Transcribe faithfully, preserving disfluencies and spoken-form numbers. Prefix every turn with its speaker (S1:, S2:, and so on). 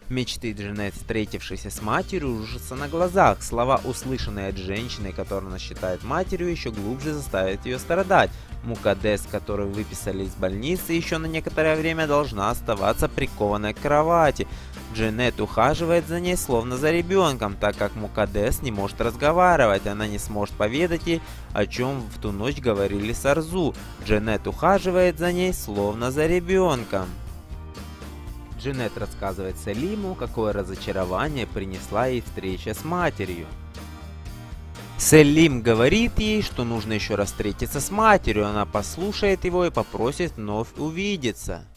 S1: Мечты Джанет, встретившейся с матерью, рушатся на глазах. Слова, услышанные от женщины, которую она считает матерью, еще глубже заставят ее страдать. Мукаддес, которую выписали из больницы, еще на некоторое время должна оставаться прикованной к кровати. Джанет ухаживает за ней словно за ребенком, так как Мукаддес не может разговаривать, она не сможет поведать ей, о чем в ту ночь говорили с Арзу. Джанет ухаживает за ней словно за ребенком. Джанет рассказывает Салиму, какое разочарование принесла ей встреча с матерью. Салим говорит ей, что нужно еще раз встретиться с матерью, она послушает его и попросит вновь увидеться.